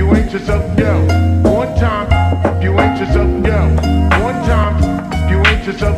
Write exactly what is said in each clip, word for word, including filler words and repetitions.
you ain't yourself, yo. One time, you ain't yourself, yo. One time, you ain't yourself.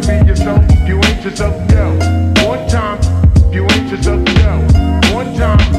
Yourself, yo. One time, you ain't yourself, yo. One time.